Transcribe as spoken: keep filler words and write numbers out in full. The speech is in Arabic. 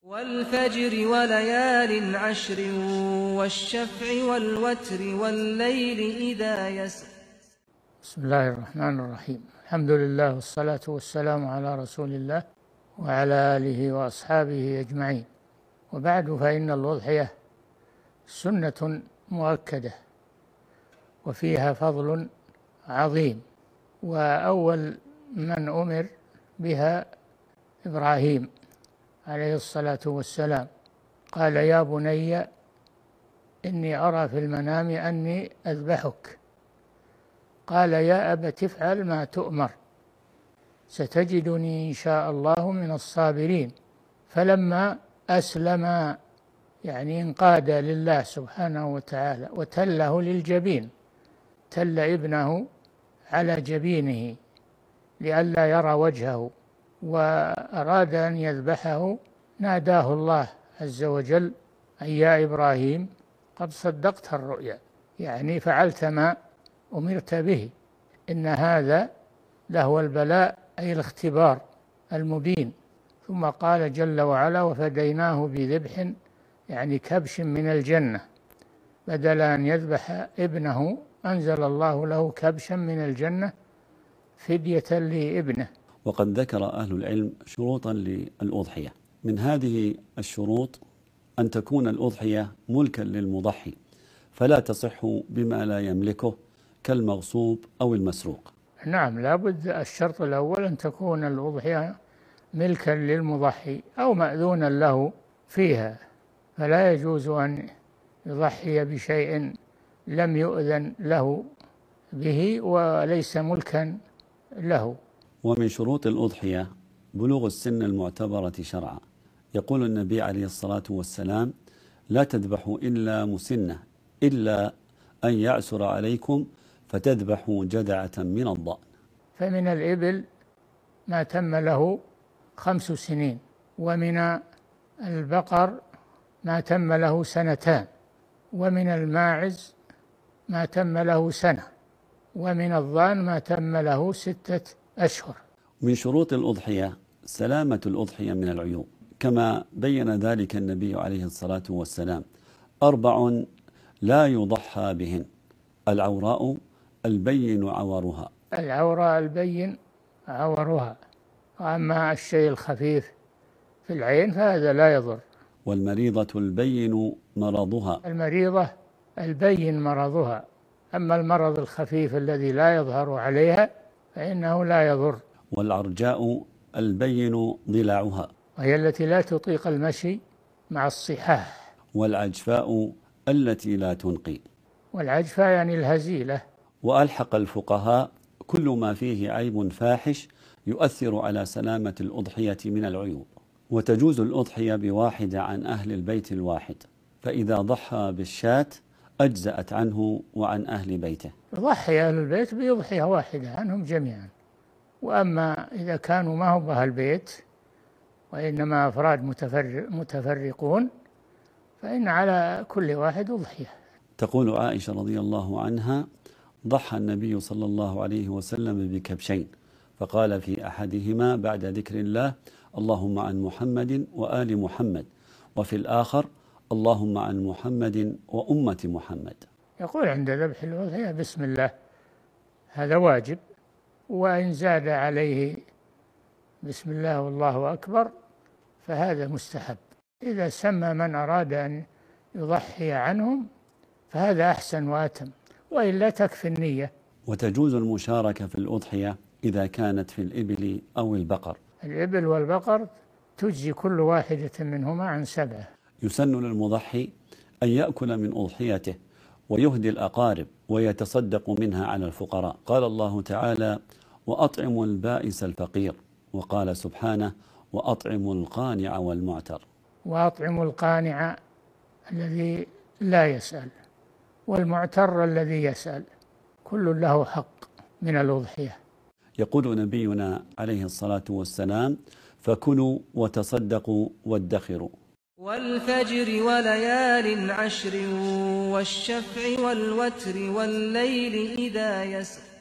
والفجر وليال عشر والشفع والوتر والليل إذا يسر. بسم الله الرحمن الرحيم. الحمد لله والصلاة والسلام على رسول الله وعلى آله وأصحابه أجمعين، وبعد، فإن الأضحية سنة مؤكدة وفيها فضل عظيم، وأول من أمر بها إبراهيم عليه الصلاة والسلام. قال: يا بني إني أرى في المنام أني أذبحك. قال: يا أبت افعل ما تؤمر ستجدني إن شاء الله من الصابرين. فلما أسلم، يعني انقاد لله سبحانه وتعالى، وتله للجبين، تل ابنه على جبينه لئلا يرى وجهه، وأراد أن يذبحه، ناداه الله عز وجل: أي يا إبراهيم قد صدقت الرؤيا، يعني فعلت ما أمرت به، إن هذا لهو البلاء، أي الاختبار المبين. ثم قال جل وعلا: وفديناه بذبح، يعني كبش من الجنة، بدل أن يذبح ابنه أنزل الله له كبشا من الجنة فدية لابنه. وقد ذكر أهل العلم شروطا للأضحية. من هذه الشروط أن تكون الأضحية ملكا للمضحي، فلا تصح بما لا يملكه كالمغصوب أو المسروق. نعم، لابد. الشرط الأول أن تكون الأضحية ملكا للمضحي أو مأذونا له فيها، فلا يجوز أن يضحي بشيء لم يؤذن له به وليس ملكا له. ومن شروط الأضحية بلوغ السن المعتبرة شرعا. يقول النبي عليه الصلاة والسلام: لا تذبحوا إلا مسنة، إلا أن يعسر عليكم فتذبحوا جدعة من الضأن. فمن الإبل ما تم له خمس سنين، ومن البقر ما تم له سنتان، ومن الماعز ما تم له سنة، ومن الضأن ما تم له ستة أشهر. من شروط الأضحية سلامة الأضحية من العيوب، كما بين ذلك النبي عليه الصلاة والسلام: أربع لا يضحى بهن: العوراء البين عورها. العوراء البين عورها، وأما الشيء الخفيف في العين فهذا لا يضر. والمريضة البين مرضها. المريضة البين مرضها، أما المرض الخفيف الذي لا يظهر عليها فإنه لا يضر. والعرجاء البين ضلعها، وهي التي لا تطيق المشي مع الصحاح. والعجفاء التي لا تنقي. والعجفاء يعني الهزيلة. وألحق الفقهاء كل ما فيه عيب فاحش يؤثر على سلامة الأضحية من العيوب. وتجوز الأضحية بواحدة عن أهل البيت الواحد، فإذا ضحى بالشاة أجزأت عنه وعن أهل بيته. يضحي أهل البيت بأضحية واحدة عنهم جميعا. وأما إذا كانوا ما هم أهل البيت وإنما أفراد متفرق متفرقون فإن على كل واحد أضحية. تقول عائشة رضي الله عنها: ضحى النبي صلى الله عليه وسلم بكبشين، فقال في أحدهما بعد ذكر الله: اللهم عن محمد وآل محمد، وفي الآخر: اللهم عن محمد وأمة محمد. يقول عند ذبح الأضحية بسم الله، هذا واجب، وإن زاد عليه بسم الله والله أكبر فهذا مستحب. إذا سمى من أراد أن يضحي عنهم فهذا أحسن وأتم، وإلا تكفي النية. وتجوز المشاركة في الأضحية إذا كانت في الإبل أو البقر. الإبل والبقر تجزي كل واحدة منهما عن سبعة. يسن للمضحي أن يأكل من أضحيته ويهدي الأقارب ويتصدق منها على الفقراء. قال الله تعالى: وأطعموا البائس الفقير، وقال سبحانه: وأطعموا القانع والمعتر. وأطعموا القانع الذي لا يسأل، والمعتر الذي يسأل، كل له حق من الأضحية. يقول نبينا عليه الصلاة والسلام: فكلوا وتصدقوا وادخروا. والفجر وليال عشر والشفع والوتر والليل إذا يسر.